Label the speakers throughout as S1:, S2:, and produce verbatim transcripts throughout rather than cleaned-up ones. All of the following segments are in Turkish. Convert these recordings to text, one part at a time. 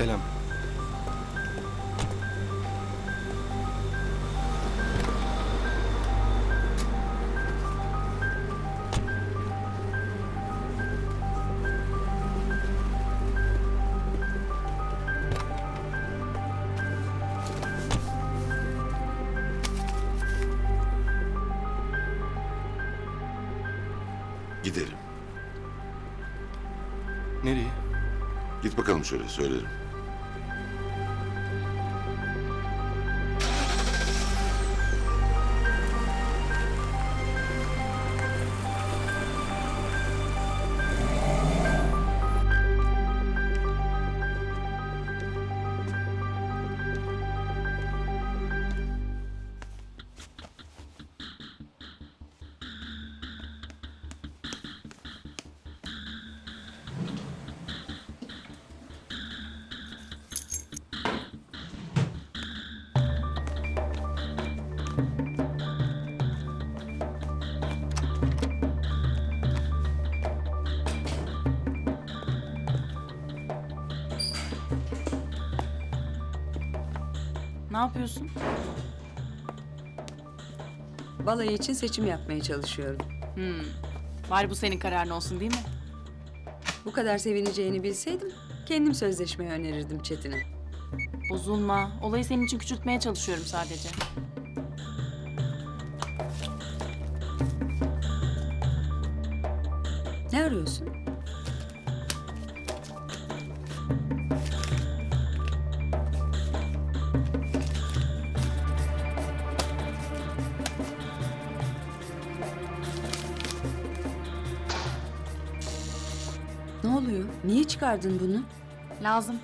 S1: Selam.
S2: Gidelim.
S1: Nereye?
S2: Git bakalım şöyle, söylerim.
S3: Ne yapıyorsun?
S4: Balayı için seçim yapmaya çalışıyorum.
S3: Hmm. Bari bu senin kararın olsun değil mi?
S4: Bu kadar sevineceğini bilseydim kendim sözleşmeyi önerirdim Çetin'e.
S3: Bozulma. Olayı senin için küçültmeye çalışıyorum sadece.
S4: Ne arıyorsun? Ne oluyor? Niye çıkardın bunu?
S3: Lazım.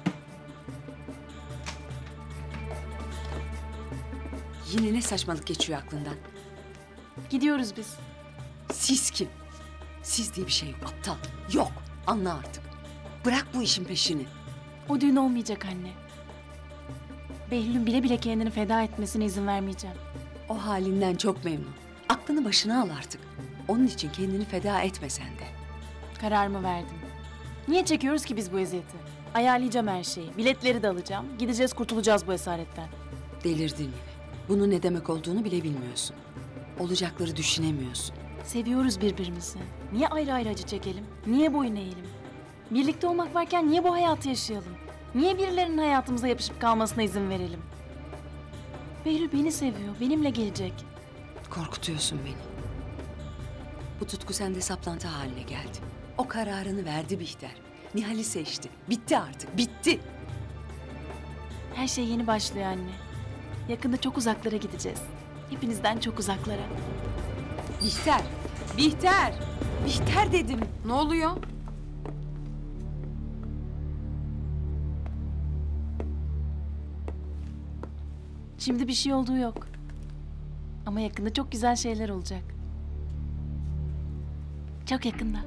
S4: Yine ne saçmalık geçiyor aklından?
S3: Gidiyoruz biz.
S4: Siz kim? Siz diye bir şey yok aptal. Yok. Anla artık. Bırak bu işin peşini.
S3: O düğün olmayacak anne. Behlül'ün bile bile kendini feda etmesine izin vermeyeceğim.
S4: O halinden çok memnun. Aklını başına al artık. Onun için kendini feda etme sen de.
S3: Kararımı verdim. Niye çekiyoruz ki biz bu eziyeti? Ayarlayacağım her şeyi. Biletleri de alacağım. Gideceğiz, kurtulacağız bu esaretten.
S4: Delirdin yine. Bunun ne demek olduğunu bile bilmiyorsun. Olacakları düşünemiyorsun.
S3: Seviyoruz birbirimizi. Niye ayrı ayrı acı çekelim? Niye boyun eğelim? Birlikte olmak varken niye bu hayatı yaşayalım? Niye birilerinin hayatımıza yapışıp kalmasına izin verelim? Behlül beni seviyor, benimle gelecek.
S4: Korkutuyorsun beni. Bu tutku sende saplantı haline geldi. O kararını verdi Bihter. Nihal'i seçti. Bitti artık, bitti.
S3: Her şey yeni başlıyor anne. Yakında çok uzaklara gideceğiz. Hepinizden çok uzaklara.
S4: Bihter, Bihter, Bihter dedim.
S5: Ne oluyor?
S3: Şimdi bir şey olduğu yok. Ama yakında çok güzel şeyler olacak. Çok yakında.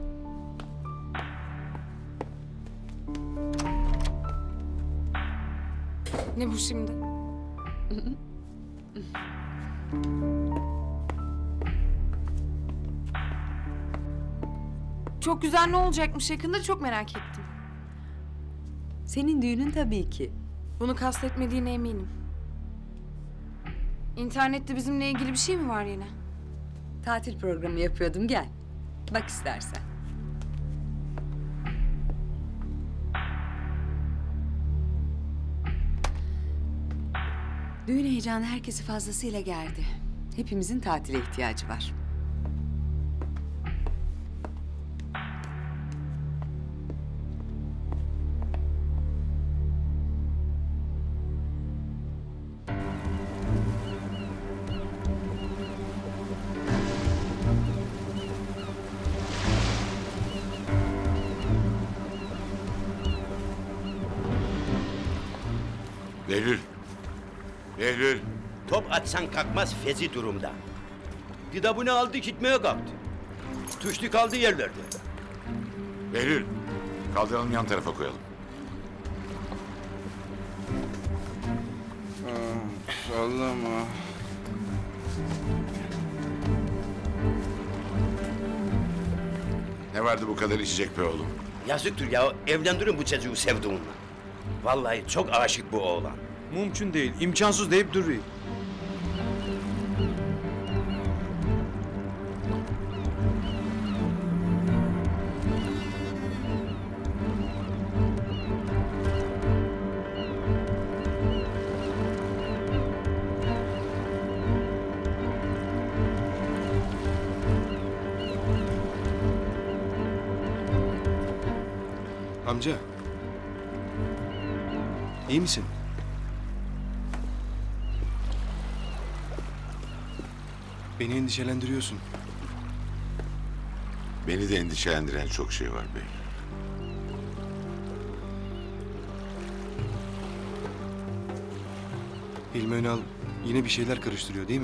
S5: Ne bu şimdi? Çok güzel, ne olacakmış yakında, çok merak ettim.
S4: Senin düğünün tabii ki.
S5: Bunu kastetmediğine eminim. İnternette bizimle ilgili bir şey mi var yine?
S4: Tatil programı yapıyordum, gel. Bak istersen. Düğün heyecanı herkesi fazlasıyla gerdi. Hepimizin tatile ihtiyacı var.
S2: Behlül. Behlül.
S6: Top atsan kalkmaz fezi durumda. Didabını aldı gitmeye kalktı. Tuşlu kaldı yerlerde.
S2: Behlül. Kaldıralım yan tarafa koyalım.
S1: Sallama.
S2: Ne vardı bu kadar içecek be oğlum?
S6: Yazıktır ya, evlendirin bu çocuğu sevduğunla. Vallahi çok aşık bu oğlan.
S1: Mümkün değil, imkansız deyip duruyor.
S7: Amca. İyi misin? Beni endişelendiriyorsun.
S2: Beni de endişelendiren çok şey var bey.
S7: Hilmi Önal yine bir şeyler karıştırıyor değil mi?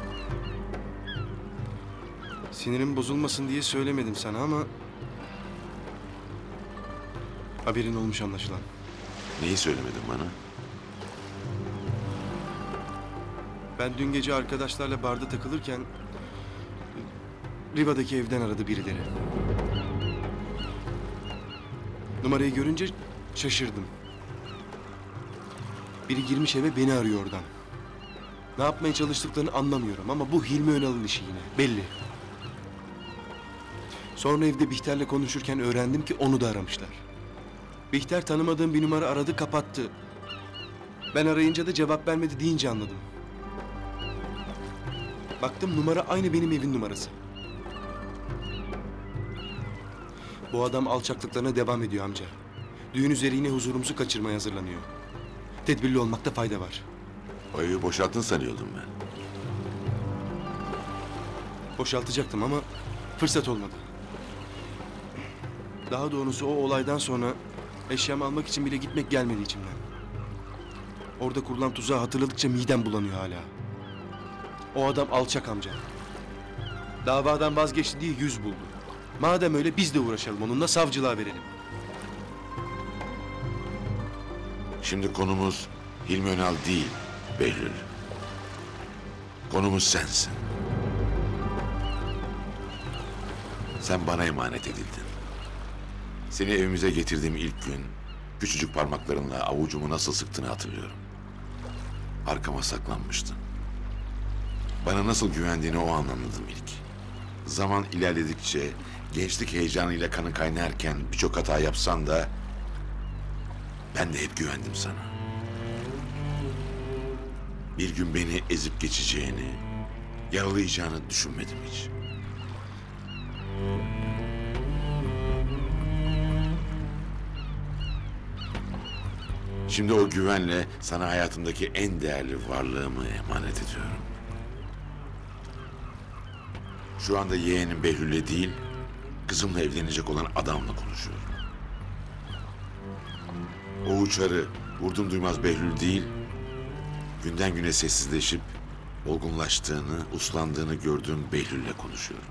S7: Sinirim bozulmasın diye söylemedim sana ama... haberin olmuş anlaşılan.
S2: Neyi söylemedin bana?
S7: Ben dün gece arkadaşlarla barda takılırken... Riva'daki evden aradı birileri. Numarayı görünce şaşırdım. Biri girmiş eve beni arıyor oradan. Ne yapmaya çalıştıklarını anlamıyorum ama bu Hilmi Önal'ın işi yine, belli. Sonra evde Bihter'le konuşurken öğrendim ki onu da aramışlar. Bihter tanımadığım bir numara aradı, kapattı. Ben arayınca da cevap vermedi deyince anladım. Baktım numara aynı benim evin numarası. Bu adam alçaklıklarına devam ediyor amca. Düğün üzeri yine huzurumuzu kaçırmaya hazırlanıyor. Tedbirli olmakta fayda var.
S2: O evi boşalttın sanıyordum ben.
S7: Boşaltacaktım ama fırsat olmadı. Daha doğrusu o olaydan sonra eşyamı almak için bile gitmek gelmedi içimden. Orada kurulan tuzağı hatırladıkça midem bulanıyor hala. O adam alçak amca. Davadan vazgeçti diye yüz buldu. Madem öyle biz de uğraşalım onunla, savcılığa verelim.
S2: Şimdi konumuz Hilmi Önal değil Behlül. Konumuz sensin. Sen bana emanet edildin. Seni evimize getirdiğim ilk gün küçücük parmaklarınla avucumu nasıl sıktığını hatırlıyorum. Arkama saklanmıştın. Bana nasıl güvendiğini o an anladım ilk. Zaman ilerledikçe gençlik heyecanıyla kanı kaynarken birçok hata yapsan da ben de hep güvendim sana. Bir gün beni ezip geçeceğini, yaralayacağını düşünmedim hiç. Şimdi o güvenle sana hayatımdaki en değerli varlığımı emanet ediyorum. Şu anda yeğenim Behlül'le değil, kızımla evlenecek olan adamla konuşuyorum. O uçarı vurdum duymaz Behlül değil, günden güne sessizleşip olgunlaştığını, uslandığını gördüğüm Behlül'le konuşuyorum.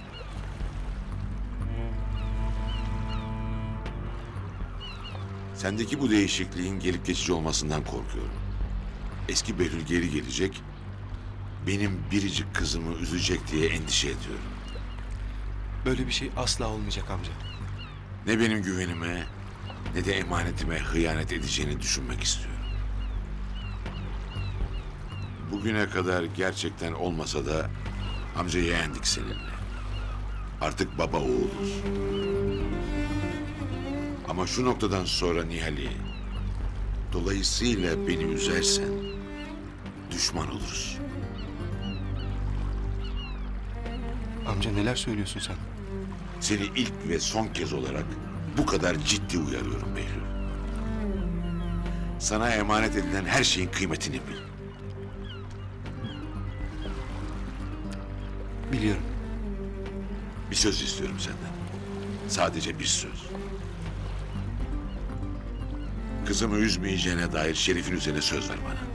S2: Sendeki bu değişikliğin gelip geçici olmasından korkuyorum. Eski Behlül geri gelecek, benim biricik kızımı üzecek diye endişe ediyorum.
S7: Böyle bir şey asla olmayacak amca.
S2: Ne benim güvenime ne de emanetime hıyanet edeceğini düşünmek istiyorum. Bugüne kadar gerçekten olmasa da amca yeğendik seninle. Artık baba oğuluz. Ama şu noktadan sonra Nihal'i, dolayısıyla beni üzersen düşman oluruz.
S7: Amca neler söylüyorsun sen?
S2: Seni ilk ve son kez olarak bu kadar ciddi uyarıyorum Behlül. Sana emanet edilen her şeyin kıymetini bil.
S7: Biliyorum.
S2: Bir söz istiyorum senden. Sadece bir söz. Kızımı üzmeyeceğine dair şerifin üzerine söz ver bana.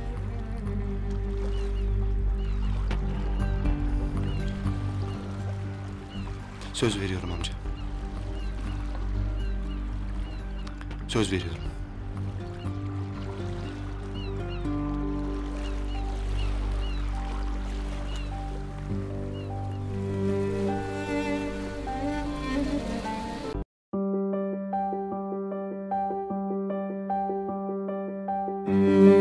S7: Söz veriyorum amca. Söz veriyorum.
S3: Bihter.